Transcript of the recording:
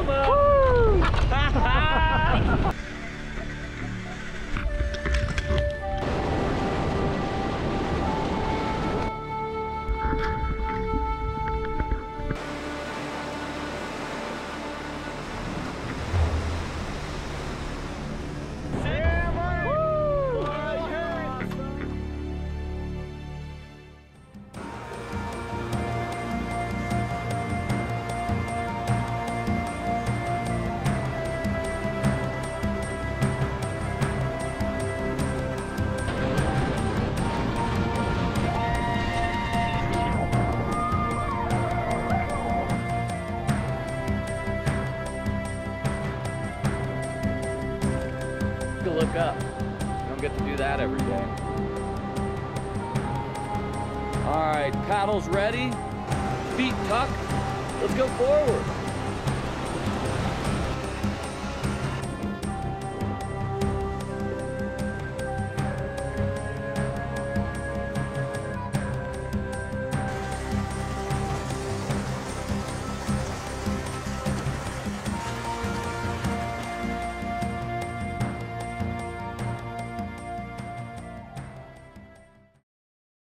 Look up. You don't get to do that every day. All right, paddles ready, feet tucked. Let's go forward.